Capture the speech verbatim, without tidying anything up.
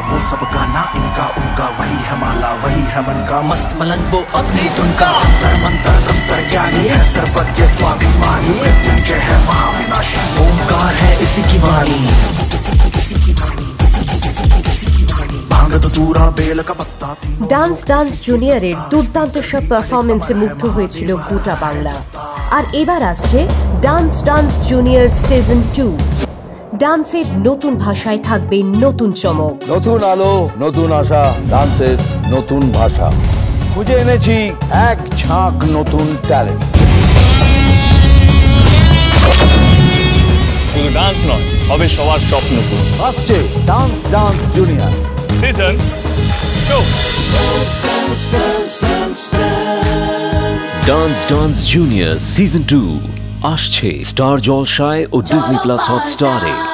वो सब गाना इनका उनका, वही है माला वही है मन का, मस्त मलंग वो अपनी धुन का। अंतर मंतर तंत्र ज्ञानी है सर्वज्ञ स्वाभिमानी, मृत्युंजय है महाविनाशी, ओमकार है इसी की वाणी, भांग धतूरा बेल का पत्ता। ডান্স ডান্স জুনিয়রের দুর্দান্ত সব পারফরমেন্সে মুগ্ধ হয়েছিল গোটা বাংলা। আর এবার আসছে dance dance junior season two. ডান্সের নতুন ভাষায় থাকবে নতুন চমক, নতুন আলো নতুন আশা, ডান্সের নতুন ভাষা। খুঁজে এনেছি এক ঝাঁক নতুন ট্যালেন্ট। শুধু ডান্স নয়, হবে সবার স্বপ্ন পূরণ। আসছে dance dance junior season two. Dance dance junior season two আসছে স্টার জলসায় ও ডিজনি প্লাস হটস্টারে।